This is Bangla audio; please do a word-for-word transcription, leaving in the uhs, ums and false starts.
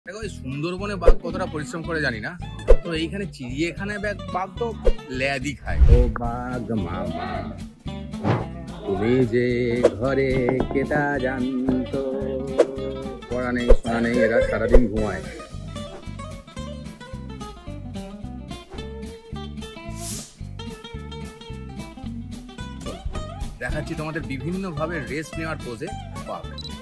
দেখো এই সুন্দরবনে বাঘ কতটা পরিশ্রম করে জানি না, তো এইখানে চিড়িয়াখানায় বাঘ তো ল্যাদি খায়। ও বাঘ মামা তুমি যে ঘরে কেটা জানতো, পড়া নেই শোনা নেই, এরা সারাদিন ঘুমায়। দেখাচ্ছি তোমাদের বিভিন্ন ভাবে রেস্ট নেওয়ার পোজে বাঘ।